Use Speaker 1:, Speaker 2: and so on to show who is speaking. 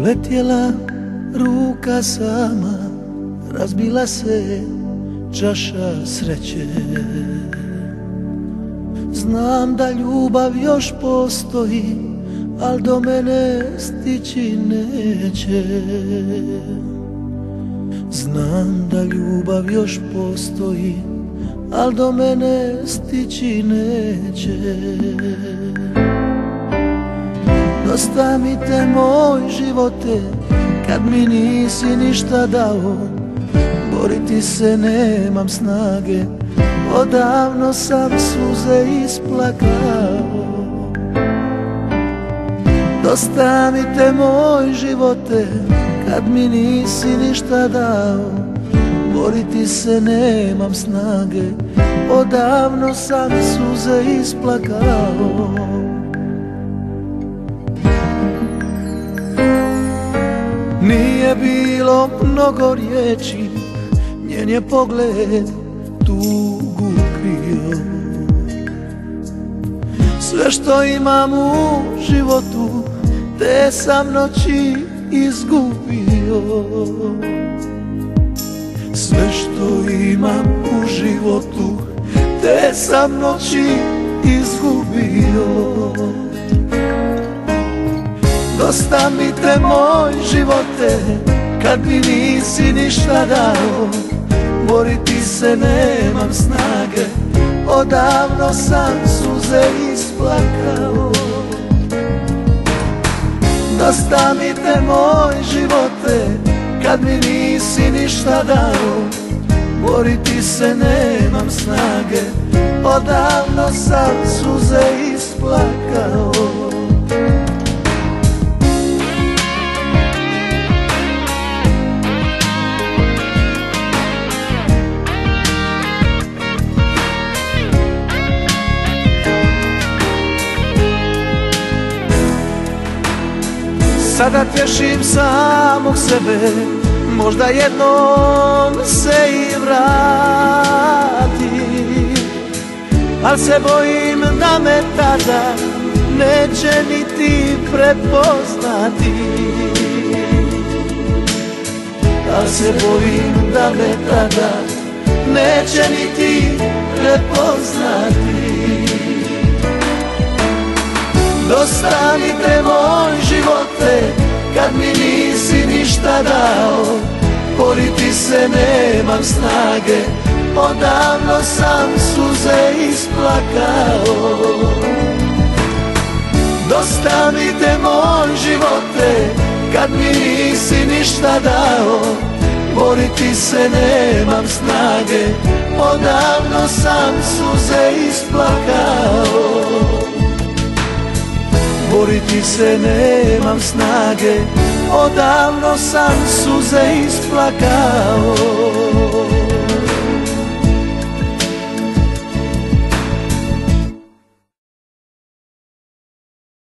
Speaker 1: Poletjela ruka sama, razbila se čaša sreće. Znam da ljubav još postoji, al do mene stići neće. Znam da ljubav još postoji, al do mene stići neće. Dosta mi te moj živote, kad mi nisi ništa dao. Boriti se nemam snage, odavno sam suze isplakao. Dosta mi te moj živote, kad mi nisi ništa dao. Boriti se nemam snage, odavno sam suze isplakao. Nije bilo mnogo riječi, njen je pogled tugu krio. Sve što imam u životu, te sam noći izgubio. Sve što imam u životu, te sam noći izgubio. Dosta mi te moj živote, kad mi nisi ništa dao. Boriti se nemam snage, odavno sam suze isplakao. Dosta mi te moj živote, kad mi nisi ništa dao. Boriti se nemam snage, odavno sam suze isplakao. Sada tješim samog sebe, možda jednom se i vratim, al se bojim da me tada neće niti prepoznati. Al se bojim da me tada neće niti prepoznati. Dosta mi te moj živote, kad mi nisi ništa dao. Boriti se nemam snage, odavno sam suze isplakao. Dosta mi te moj živote, kad mi nisi ništa dao. Boriti se nemam snage, odavno sam suze isplakao. Boriti se nemam snage, odavno sam suze isplakao.